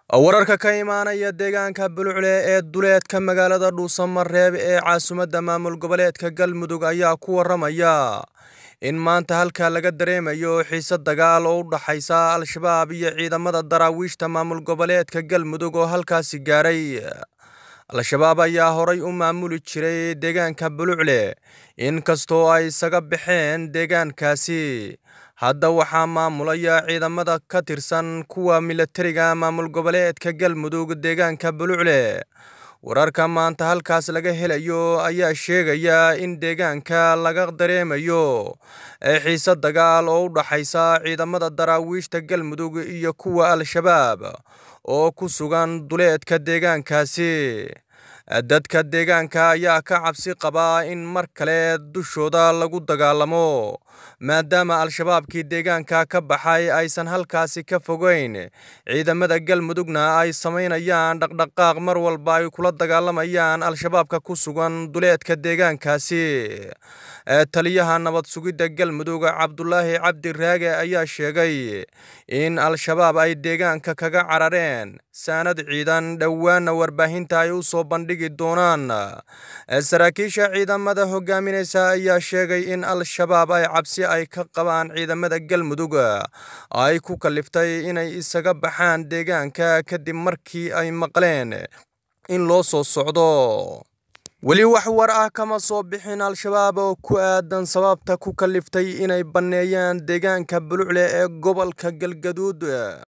wararka ka imaanaya deegaanka Bulucle ee duleedka magaalada Dhuusamareeb ee caasimadda maamul goboleedka Galmudug ayaa ku waramaya in maanta halka laga dareemayo xiisad dagaal oo u dhaxaysa Al-Shabaab iyo ciidamada daraawiishta maamul goboleedka Galmudug oo halkaasi gaaray. Al-Shabaab ayaa horay u maamuli jiray deegaanka Bulucle inkastoo ay isaga baxeen deegaankaasi. Hadda waxaa maamulaya ciidamada ka tirsan kuwa militariga maamul goboleedka Galmudug deegaanka Bulucle. Wararka maanta halkaas laga helayo ayaa sheegaya in deegaanka laga dareemayo xiisad dagaal oo u dhaxaysa ciidamada daraawiishta Galmudug iyo kuwa Al-Shabaab oo ku sugan duleedka deegaankaasi. Dadka deegaanka ayaa ka cabsi qaba in mar kale dushooda lagu dagaalamo maadaama Al-Shabaabkii deegaanka ka baxay aysan halkaasi ka fogeyn. Ciidamada Galmudugna ay sameynayaan dhaqdhaqaaq mar walba ay kula dagaalamayaan Al-Shabaabka ku sugan duleedka deegaankaasi. Taliyaha nabad sugidda Galmudug Cabdullaahi Cabdi Raage ayaa sheegay in Al-Shabaab ay deegaanka kaga carareen saanad ciidan dhawaana warbaahinta ay u soo bandhigi doonaan. Saraakiisha ciidamada hogaaminaysa ayaa sheegay in Al-Shabaab ay cabsi ay ka qabaan ciidamada Galmudug ay ku kaliftay inay isaga baxaan deegaanka kadib markii ay maqleen in loo soo socdo. weli wax war ah kama soo bixin Al-Shabaab oo ku aadan sababta ku kaliftay inay baneeyaan deegaanka Bulucle ee gobolka Galgaduud.